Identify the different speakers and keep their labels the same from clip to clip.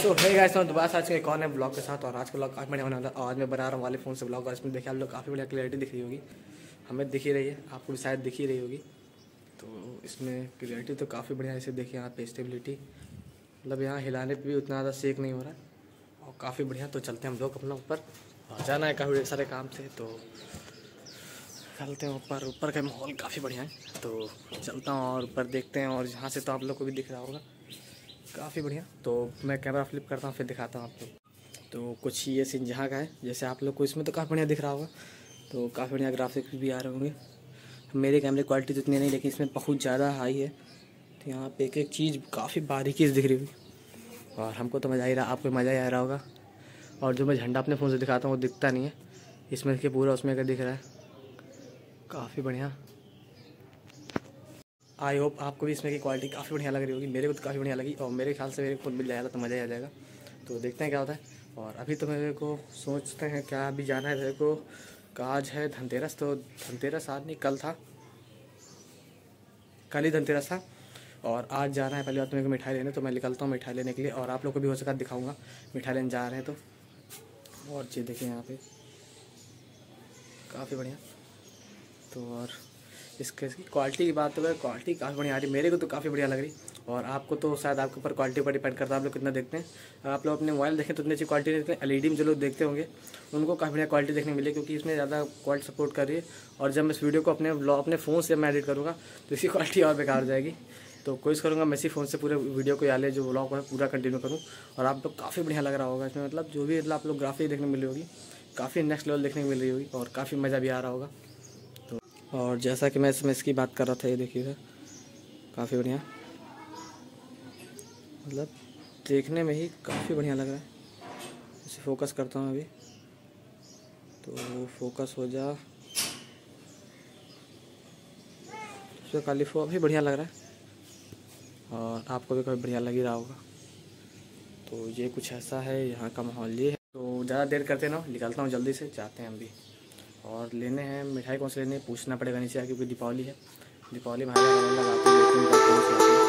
Speaker 1: सो है गाइस, तो दोबारा आज के एक और नए ब्लॉग के साथ। और आज का ब्लॉग काफ़ी बढ़िया होने वाला है। आज मैं बना रहा हूँ वाले फ़ोन से ब्लॉग, और इसमें देखिए आप लोग काफ़ी बढ़िया क्लियरिटी दिख रही होगी। हमें दिख ही रही है, आपको भी शायद दिख ही रही होगी। तो इसमें क्लियरिटी तो काफ़ी बढ़िया, इसे देखिए यहाँ पे स्टेबिलिटी, मतलब यहाँ हिलाने पर भी उतना ज़्यादा शेक नहीं हो रहा है और काफ़ी बढ़िया। तो चलते हैं हम लोग अपना ऊपर, जाना है काफ़ी सारे काम थे तो चलते हैं ऊपर। ऊपर का माहौल काफ़ी बढ़िया है तो चलता हूँ और ऊपर देखते हैं। और यहाँ से तो आप लोग को भी दिख रहा होगा काफ़ी बढ़िया। तो मैं कैमरा फ्लिप करता हूँ फिर दिखाता हूँ आप लोग। तो कुछ ये सीन जहाँ का है, जैसे आप लोग को इसमें तो काफ़ी बढ़िया दिख रहा होगा, तो काफ़ी बढ़िया ग्राफिक्स भी आ रहे होंगे। मेरे कैमरे क्वालिटी तो इतनी नहीं, लेकिन इसमें बहुत ज़्यादा हाई है। तो यहाँ पे एक एक चीज़ काफ़ी बारीकी से दिख रही होगी और हमको तो मज़ा ही रहा, आपको मज़ा ही आ रहा होगा। और जो मैं झंडा अपने फ़ोन से दिखाता हूँ वो दिखता नहीं है, इसमें देखिए पूरा उसमें का दिख रहा है, काफ़ी बढ़िया। आई होप आपको भी इसमें की क्वालिटी काफ़ी बढ़िया लग रही होगी। मेरे को तो काफ़ी बढ़िया लगी और मेरे ख्याल से मेरे को मिल जाएगा तो मज़ा ही आ जाएगा। तो देखते हैं क्या होता है। और अभी तो मेरे को सोचते हैं क्या अभी जाना है मेरे को। आज है धनतेरस, तो धनतेरस आज नहीं कल था, कल ही धनतेरस था और आज जाना है। पहली बात तो मेरे को मिठाई लेने, तो मैं निकलता हूँ मिठाई लेने के लिए। और आप लोग को भी हो सका दिखाऊँगा मिठाई लेने जा रहे हैं तो। और चीज़ देखिए यहाँ पर काफ़ी बढ़िया। तो और इसके क्वालिटी की बात तो है, क्वालिटी काफ़ी बढ़िया आ रही, मेरे को तो काफ़ी बढ़िया लग रही। और आपको तो शायद आपके ऊपर क्वालिटी पर डिपेंड करता है आप लोग कितना देखते हैं। आप लोग अपने मोबाइल देखें तो इतनी अच्छी क्वालिटी देखते हैं, एलईडी में जो लोग देखते होंगे उनको काफ़ी बढ़िया क्वालिटी देखने मिली, क्योंकि इसमें ज़्यादा क्वालिटी सपोर्ट कर रही है। और जब मैं इस वीडियो को अपने फ़ोन से मैं एडिट करूँगा तो इसकी क्वालिटी और बेकार हो जाएगी। तो कोशिश करूँगा मैं इसी फ़ोन से पूरे वीडियो को याले जो व्लॉग है पूरा कंटिन्यू करूँ। और आप लोग काफ़ी बढ़िया लग रहा होगा इसमें, मतलब जो भी मतलब आप लोग ग्राफिक देखने मिल रही होगी काफ़ी नेक्स्ट लेवल देखने को मिल रही होगी और काफ़ी मज़ा भी आ रहा होगा। और जैसा कि मैं इसकी बात कर रहा था, ये देखिए सर काफ़ी बढ़िया, मतलब देखने में ही काफ़ी बढ़िया लग रहा है। इसे फोकस करता हूँ अभी, तो फोकस हो जा, इसमें कालीफो भी बढ़िया लग रहा है और आपको भी काफ़ी बढ़िया लग ही रहा होगा। तो ये कुछ ऐसा है यहाँ का माहौल ये है। तो ज़्यादा देर करते ना, निकलता हूँ जल्दी से, जाते हैं हम भी। और लेने हैं मिठाई, कौन से लेने पूछना पड़ेगा नीचे आके, क्योंकि दीपावली है, दीपावली में लगाते हैं।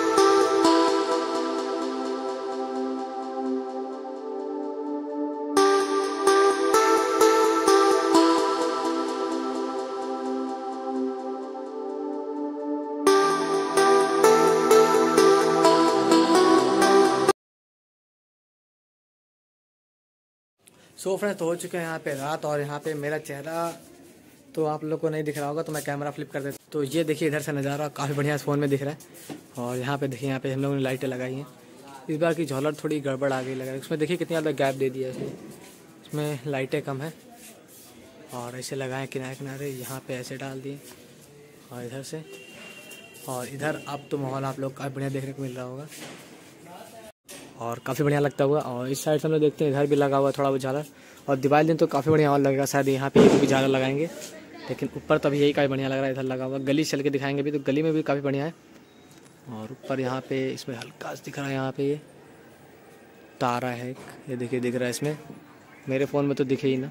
Speaker 1: सो फ्रेंड्स, तो हो चुके हैं यहाँ पे रात, और यहाँ पे मेरा चेहरा तो आप लोग को नहीं दिख रहा होगा, तो मैं कैमरा फ्लिप कर देता हूँ। तो ये देखिए इधर से नज़ारा काफ़ी बढ़िया इस फ़ोन में दिख रहा है। और यहाँ पे देखिए, यहाँ पे हम लोगों ने लाइटें लगाई हैं। इस बार की झॉलर थोड़ी गड़बड़ आ गई लग रहा है, उसमें देखिए कितनी ज़्यादा गैप दे दिया है इसमें लाइटें कम है। और ऐसे लगाएं किनारे किनारे, यहाँ पे ऐसे डाल दिए और इधर से। और इधर अब तो माहौल आप लोग काफ़ी बढ़िया देखने को मिल रहा होगा और काफ़ी बढ़िया लगता हुआ। और इस साइड से हम लोग देखते हैं इधर भी लगा हुआ थोड़ा बहुत झालर, और दिवाली दिन तो काफ़ी बढ़िया और लगेगा। शायद यहाँ पे भी झालर लगाएंगे, लेकिन ऊपर तो अभी यही काफ़ी बढ़िया लग रहा है। इधर लगा हुआ, गली चल के दिखाएंगे भी, तो गली में भी काफ़ी बढ़िया है। और ऊपर यहाँ पे इसमें हल्का दिख रहा है, यहाँ पे ये तारा है, ये देखिए दिख रहा है इसमें, मेरे फ़ोन में तो दिखे ही ना।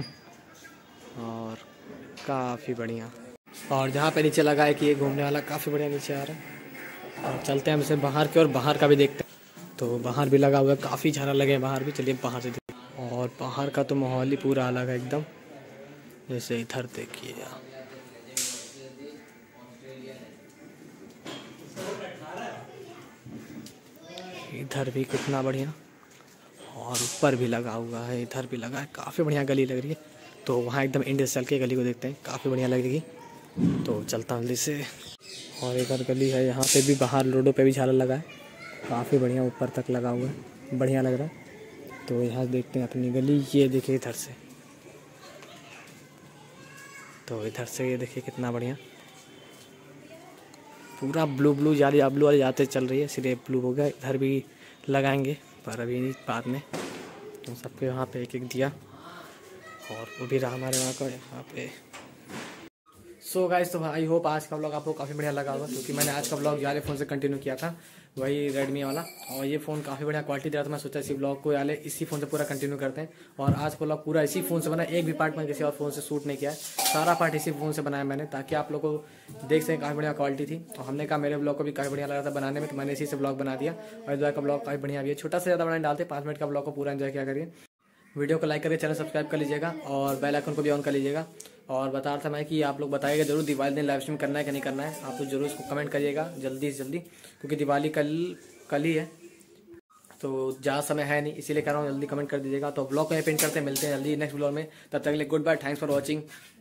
Speaker 1: और काफ़ी बढ़िया। और जहाँ पे नीचे लगा है कि ये घूमने वाला काफ़ी बढ़िया नीचे आ रहा है। और चलते हैं हम इसे बाहर के, और बाहर का भी देखते हैं। तो बाहर भी लगा हुआ है, काफ़ी झालर लगे हैं बाहर भी, चलिए बाहर से देखिए। और बाहर का तो माहौल ही पूरा अलग है एकदम। जैसे इधर देखिए, इधर भी कितना बढ़िया, और ऊपर भी लगा हुआ है, इधर भी लगा है, काफ़ी बढ़िया गली लग रही है। तो वहाँ एकदम इंडिया चल के गली को देखते हैं, काफ़ी बढ़िया लगेगी। तो चलता हूँ जल्दी से। और इधर गली है, यहाँ पे भी बाहर रोडों पे भी झालर लगा है, काफ़ी बढ़िया ऊपर तक लगा हुआ है, बढ़िया लग रहा है। तो यहाँ देखते हैं अपनी गली, ये देखिए इधर से, तो इधर से ये देखिए कितना बढ़िया, पूरा ब्लू ब्लू जाली ब्लू वाली जाते चल रही है, इसलिए ब्लू हो गया। इधर भी लगाएंगे पर अभी नहीं, बाद में। तो सबके वहाँ पे एक एक दिया, और वो भी रहा हमारे वहाँ का यहाँ पे। सो गाइस, तो आई होप आज का ब्लॉग आपको काफ़ी बढ़िया लगा होगा, क्योंकि मैंने आज का ब्लॉग वाले फ़ोन से कंटिन्यू किया था, वही रेडमी वाला, और ये फ़ोन काफ़ी बढ़िया क्वालिटी दे रहा था। मैं सोचा इसी ब्लॉग को वाले इसी फ़ोन से पूरा कंटिन्यू करते हैं। और आज का ब्लॉग पूरा इसी फ़ोन से बना, एक भी पार्ट में किसी और फ़ोन से शूट नहीं किया है, सारा पार्ट इसी फ़ोन से बनाया मैंने, ताकि आप लोग को देख सकें काफ़ी बढ़िया क्वालिटी थी। और हमने कहा मेरे ब्लॉग को भी काफ़ी बढ़िया लगा था बनाने में, तो मैंने इसी से ब्लॉग बना दिया। और इस का ब्लॉग काफ़ी बढ़िया भी है, छोटा से ज़्यादा बना डालते, 5 मिनट का ब्लॉग को पूरा एंजॉय किया करिए। वीडियो को लाइक करके चैनल सब्सक्राइब कर लीजिएगा और बेल आइकन को भी ऑन कर लीजिएगा। और बता रहा था मैं कि आप लोग बताइएगा जरूर दिवाली दिन लाइव स्ट्रीम करना है कि नहीं करना है, आप लोग जरूर इसको कमेंट करिएगा जल्दी से जल्दी, क्योंकि दिवाली कल ही है, तो ज़्यादा समय है नहीं, इसीलिए कह रहा हूँ जल्दी कमेंट कर दीजिएगा। तो ब्लॉग को यहीं पेंट करते हैं, मिलते हैं जल्दी नेक्स्ट ब्लॉग में, तब तक के लिए goodbye, thanks for watching.